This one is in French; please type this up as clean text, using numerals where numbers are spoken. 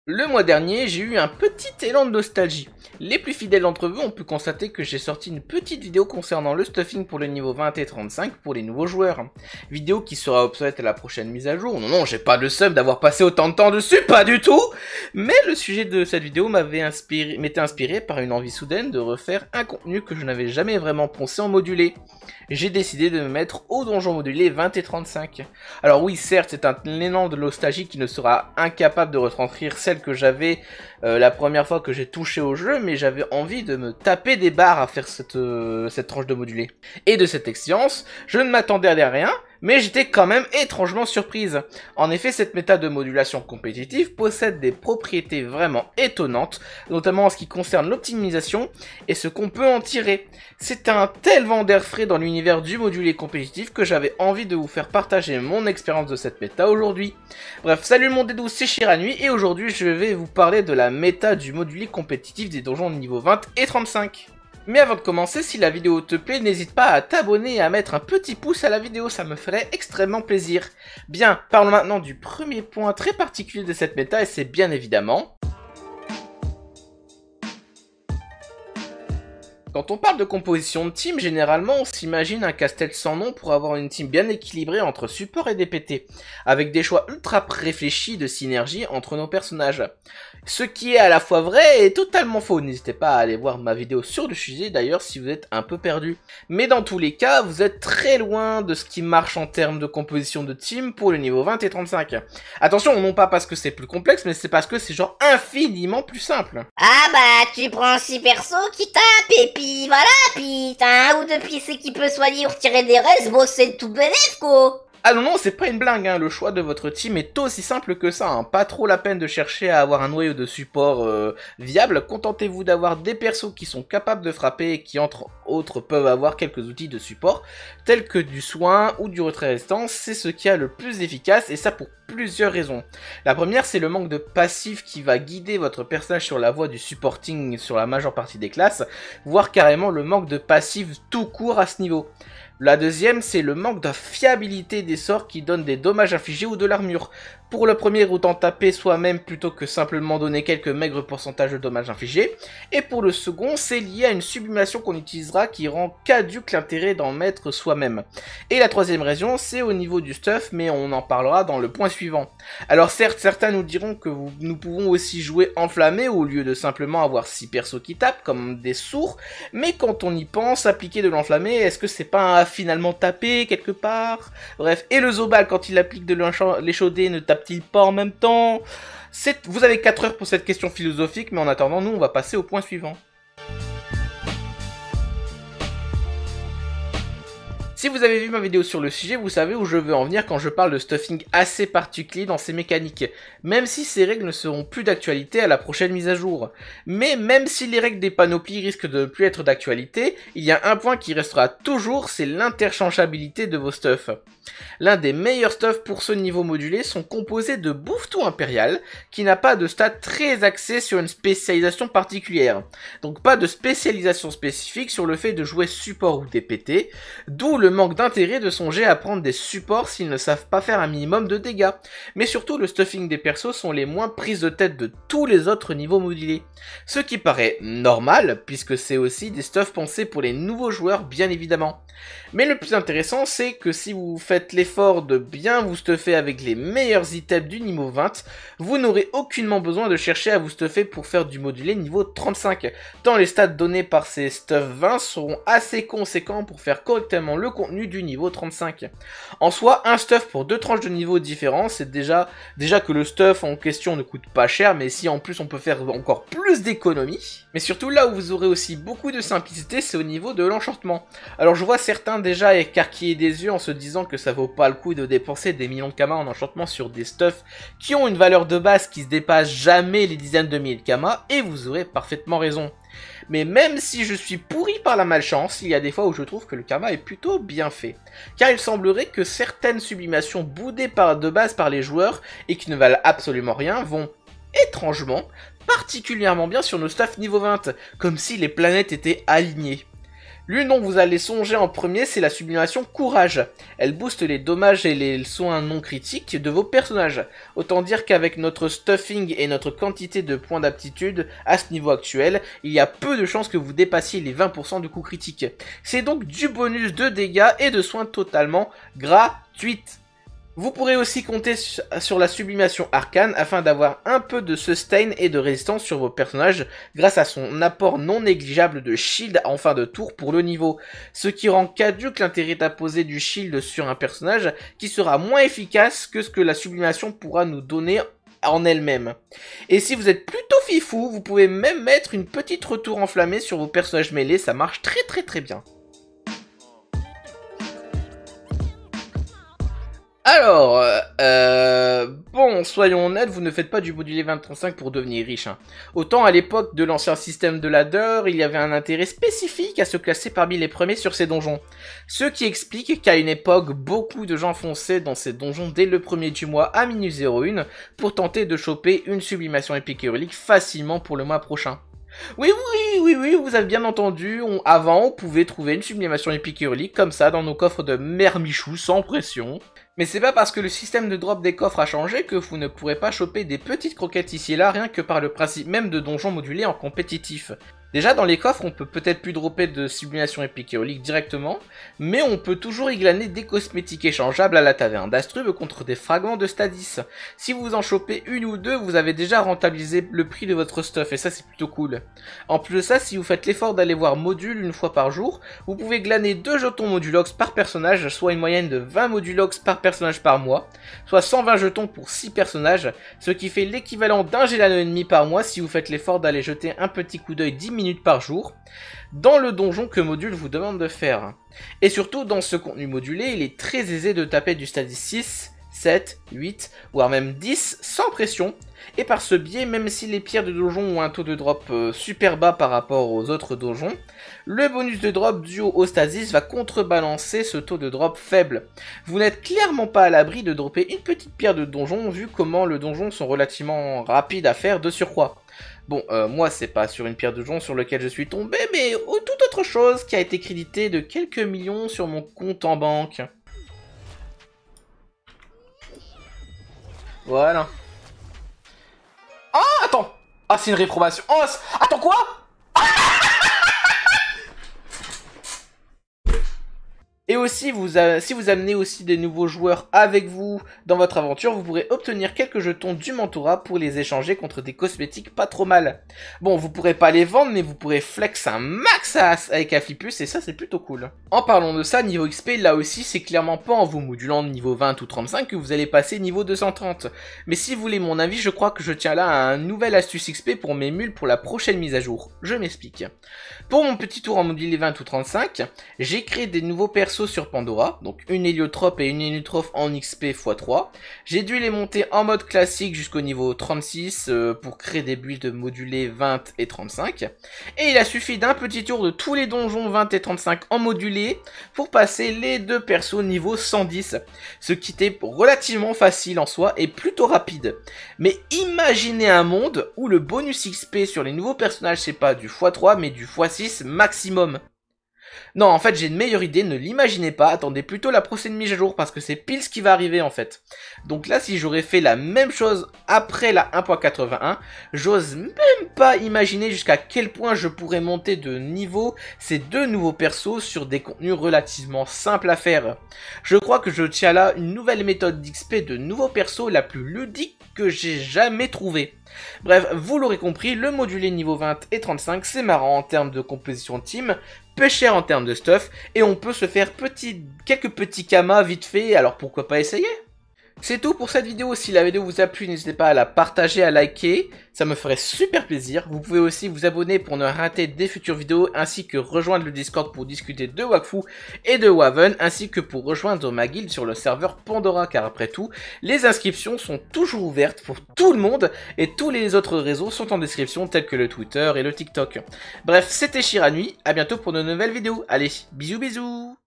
Le mois dernier, j'ai eu un petit élan de nostalgie. Les plus fidèles d'entre vous ont pu constater que j'ai sorti une petite vidéo concernant le stuffing pour le niveau 20 et 35 pour les nouveaux joueurs. Vidéo qui sera obsolète à la prochaine mise à jour. Non, j'ai pas le seum d'avoir passé autant de temps dessus, pas du tout. Mais le sujet de cette vidéo m'était inspiré par une envie soudaine de refaire un contenu que je n'avais jamais vraiment pensé en modulé. J'ai décidé de me mettre au donjon modulé 20 et 35. Alors oui, certes, c'est un élan de nostalgie qui ne sera incapable de retranscrire celle que j'avais la première fois que j'ai touché au jeu, mais j'avais envie de me taper des barres à faire cette tranche de modulé. Et de cette expérience, je ne m'attendais à rien, mais j'étais quand même étrangement surprise. En effet, cette méthode de modulation compétitive possède des propriétés vraiment étonnantes, notamment en ce qui concerne l'optimisation et ce qu'on peut en tirer. C'est un tel vent d'air frais dans l'univers du modulé compétitif que j'avais envie de vous faire partager mon expérience de cette méta aujourd'hui. Bref, salut le monde des douces, c'est Shiranui et aujourd'hui je vais vous parler de la méta du modulé compétitif des donjons de niveau 20 et 35. Mais avant de commencer, si la vidéo te plaît, n'hésite pas à t'abonner et à mettre un petit pouce à la vidéo, ça me ferait extrêmement plaisir. Bien, parlons maintenant du premier point très particulier de cette méta et c'est bien évidemment... Quand on parle de composition de team, généralement on s'imagine un casse-tête sans nom pour avoir une team bien équilibrée entre support et DPT, avec des choix ultra réfléchis de synergie entre nos personnages. Ce qui est à la fois vrai et totalement faux, n'hésitez pas à aller voir ma vidéo sur le sujet d'ailleurs si vous êtes un peu perdu. Mais dans tous les cas, vous êtes très loin de ce qui marche en termes de composition de team pour le niveau 20 et 35. Attention, non pas parce que c'est plus complexe, mais c'est parce que c'est genre infiniment plus simple. Ah bah, tu prends 6 persos qui tapent et puis voilà, puis t'as un ou deux PC qui peut soigner ou retirer des restes, bon c'est tout bénef quoi. Ah non, c'est pas une blague, hein. Le choix de votre team est aussi simple que ça, hein. Pas trop la peine de chercher à avoir un noyau de support viable, contentez-vous d'avoir des persos qui sont capables de frapper et qui entre autres peuvent avoir quelques outils de support, tels que du soin ou du retrait résistance, c'est ce qui est le plus efficace et ça pour plusieurs raisons. La première, c'est le manque de passif qui va guider votre personnage sur la voie du supporting sur la majeure partie des classes, voire carrément le manque de passif tout court à ce niveau. La deuxième, c'est le manque de fiabilité des sorts qui donnent des dommages infligés ou de l'armure. Pour le premier, autant taper soi-même plutôt que simplement donner quelques maigres pourcentages de dommages infligés. Et pour le second, c'est lié à une sublimation qu'on utilisera qui rend caduque l'intérêt d'en mettre soi-même. Et la troisième raison, c'est au niveau du stuff, mais on en parlera dans le point suivant. Alors certes, certains nous diront que nous pouvons aussi jouer enflammé au lieu de simplement avoir 6 persos qui tapent, comme des sourds, mais quand on y pense, appliquer de l'enflammé, est-ce que c'est pas finalement taper quelque part? Bref, et le Zobal, quand il applique de l'échaudé, ne tape-t-il pas en même temps? Vous avez 4 heures pour cette question philosophique, mais en attendant, nous, on va passer au point suivant. Si vous avez vu ma vidéo sur le sujet, vous savez où je veux en venir quand je parle de stuffing assez particulier dans ses mécaniques, même si ces règles ne seront plus d'actualité à la prochaine mise à jour. Mais même si les règles des panoplies risquent de ne plus être d'actualité, il y a un point qui restera toujours, c'est l'interchangeabilité de vos stuffs. L'un des meilleurs stuffs pour ce niveau modulé sont composés de Bouffetou Impérial, qui n'a pas de stats très axés sur une spécialisation particulière. Donc pas de spécialisation spécifique sur le fait de jouer support ou DPT, d'où le manque d'intérêt de songer à prendre des supports s'ils ne savent pas faire un minimum de dégâts. Mais surtout, le stuffing des persos sont les moins prises de tête de tous les autres niveaux modulés. Ce qui paraît normal, puisque c'est aussi des stuffs pensés pour les nouveaux joueurs, bien évidemment. Mais le plus intéressant, c'est que si vous faites l'effort de bien vous stuffer avec les meilleurs items du niveau 20, vous n'aurez aucunement besoin de chercher à vous stuffer pour faire du modulé niveau 35, tant les stats donnés par ces stuffs 20 seront assez conséquents pour faire correctement le contenu du niveau 35. En soi, un stuff pour 2 tranches de niveau différents, c'est déjà que le stuff en question ne coûte pas cher, mais si en plus on peut faire encore plus d'économies. Mais surtout là où vous aurez aussi beaucoup de simplicité, c'est au niveau de l'enchantement. Alors je vois certains déjà écarquiller des yeux en se disant que ça vaut pas le coup de dépenser des millions de kamas en enchantement sur des stuffs qui ont une valeur de base qui se dépasse jamais les dizaines de milliers de kamas, et vous aurez parfaitement raison. Mais même si je suis pourri par la malchance, il y a des fois où je trouve que le karma est plutôt bien fait. Car il semblerait que certaines sublimations boudées de base par les joueurs et qui ne valent absolument rien vont, étrangement, particulièrement bien sur nos stuffs niveau 20, comme si les planètes étaient alignées. L'une dont vous allez songer en premier, c'est la sublimation courage. Elle booste les dommages et les soins non critiques de vos personnages. Autant dire qu'avec notre stuffing et notre quantité de points d'aptitude à ce niveau actuel, il y a peu de chances que vous dépassiez les 20% de coups critiques. C'est donc du bonus de dégâts et de soins totalement gratuites. Vous pourrez aussi compter sur la sublimation arcane afin d'avoir un peu de sustain et de résistance sur vos personnages grâce à son apport non négligeable de shield en fin de tour pour le niveau, ce qui rend caduque l'intérêt d'apposer du shield sur un personnage qui sera moins efficace que ce que la sublimation pourra nous donner en elle-même. Et si vous êtes plutôt fifou, vous pouvez même mettre une petite retour enflammée sur vos personnages mêlés, ça marche très bien. Alors, bon, soyons honnêtes, vous ne faites pas du modulé 2035 pour devenir riche. Hein. Autant à l'époque de l'ancien système de ladder, il y avait un intérêt spécifique à se classer parmi les premiers sur ces donjons. Ce qui explique qu'à une époque, beaucoup de gens fonçaient dans ces donjons dès le premier du mois à minuit 01 pour tenter de choper une sublimation épique et relique facilement pour le mois prochain. Oui, vous avez bien entendu, avant on pouvait trouver une sublimation épique et relique comme ça dans nos coffres de mermichou sans pression. Mais c'est pas parce que le système de drop des coffres a changé que vous ne pourrez pas choper des petites croquettes ici et là rien que par le principe même de donjons modulés en compétitif. Déjà dans les coffres on peut peut-être plus dropper de sublimation épique et relique directement, mais on peut toujours y glaner des cosmétiques échangeables à la taverne d'Astrub contre des fragments de Stadis. Si vous en chopez une ou deux, vous avez déjà rentabilisé le prix de votre stuff et ça c'est plutôt cool. En plus de ça, si vous faites l'effort d'aller voir module une fois par jour, vous pouvez glaner 2 jetons modulox par personnage, soit une moyenne de 20 modulox par personnage par mois, soit 120 jetons pour 6 personnages, ce qui fait l'équivalent d'un Gélano ennemi par mois si vous faites l'effort d'aller jeter un petit coup d'œil 10 minutes par jour dans le donjon que Module vous demande de faire. Et surtout dans ce contenu modulé, il est très aisé de taper du stade 6, 7, 8, voire même 10 sans pression. Et par ce biais, même si les pierres de donjon ont un taux de drop super bas par rapport aux autres donjons, le bonus de drop dû au stasis va contrebalancer ce taux de drop faible. Vous n'êtes clairement pas à l'abri de dropper une petite pierre de donjon vu comment le donjon sont relativement rapides à faire de surcroît. Bon, moi c'est pas sur une pierre de donjon sur lequel je suis tombé, mais toute autre chose qui a été crédité de quelques millions sur mon compte en banque. Voilà. Ah, attends! Ah, c'est une réprobation. Oh, attends, quoi? Et aussi, si vous amenez aussi des nouveaux joueurs avec vous dans votre aventure, vous pourrez obtenir quelques jetons du mentorat pour les échanger contre des cosmétiques pas trop mal. Bon, vous pourrez pas les vendre, mais vous pourrez flex un max avec Afipus, et ça c'est plutôt cool. En parlant de ça, niveau XP, là aussi, c'est clairement pas en vous modulant de niveau 20 ou 35 que vous allez passer niveau 230. Mais si vous voulez mon avis, je crois que je tiens là à un nouvel astuce XP pour mes mules pour la prochaine mise à jour. Je m'explique. Pour mon petit tour en modulé 20 ou 35, j'ai créé des nouveaux persos sur Pandora, donc une héliotrope et une héliotrope en XP x3. J'ai dû les monter en mode classique jusqu'au niveau 36 pour créer des builds modulés 20 et 35. Et il a suffi d'un petit tour de tous les donjons 20 et 35 en modulé pour passer les deux persos niveau 110. Ce qui était relativement facile en soi et plutôt rapide. Mais imaginez un monde où le bonus XP sur les nouveaux personnages c'est pas du x3 mais du x6 maximum. Non, en fait, j'ai une meilleure idée, ne l'imaginez pas, attendez plutôt la prochaine mise à jour, parce que c'est pile ce qui va arriver, en fait. Donc là, si j'aurais fait la même chose après la 1.81, j'ose même pas imaginer jusqu'à quel point je pourrais monter de niveau ces deux nouveaux persos sur des contenus relativement simples à faire. Je crois que je tiens là une nouvelle méthode d'XP de nouveaux persos la plus ludique que j'ai jamais trouvée. Bref, vous l'aurez compris, le modulé niveau 20 et 35, c'est marrant en termes de composition de team, peu cher en termes de stuff, et on peut se faire quelques petits kamas vite fait, alors pourquoi pas essayer? C'est tout pour cette vidéo. Si la vidéo vous a plu, n'hésitez pas à la partager, à liker, ça me ferait super plaisir. Vous pouvez aussi vous abonner pour ne rater des futures vidéos, ainsi que rejoindre le Discord pour discuter de Wakfu et de Waven, ainsi que pour rejoindre ma guilde sur le serveur Pandora, car après tout, les inscriptions sont toujours ouvertes pour tout le monde, et tous les autres réseaux sont en description, tels que le Twitter et le TikTok. Bref, c'était Shiranui, à bientôt pour de nouvelles vidéos. Allez, bisous bisous.